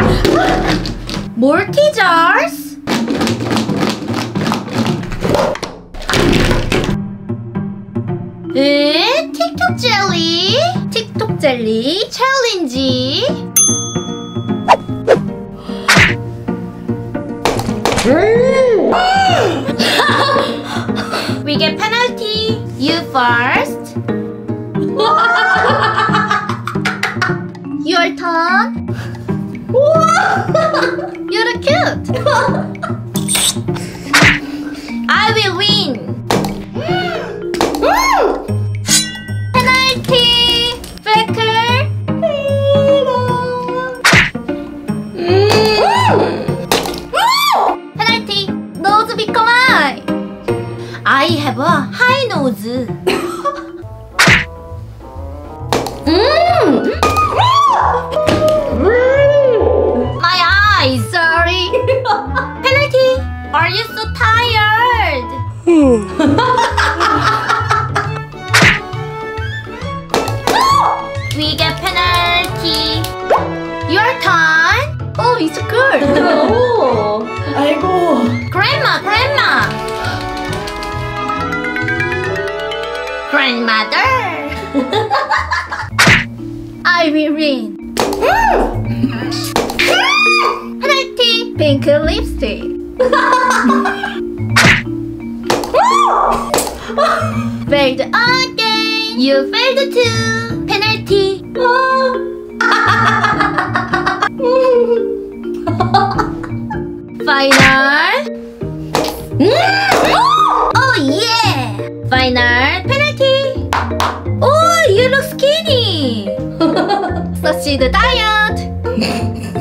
More tea jars. 틱톡 젤리. 틱톡 젤리 챌린지. We get penalty. You first. Your turn. You're cute. I will win. Penalty. Faker. Penalty. Nose become eye. I have a high nose. My eyes, sorry. Penalty. Are you so tired? We get penalty. Your turn. Oh, it's good. 오, 아이고. Grandma. Grandmother. I will win. Penalty. Pink lipstick. Failed again. You failed too. Penalty. Final. Oh yeah. Final penalty. Oh, you look skinny. Succeed the diet.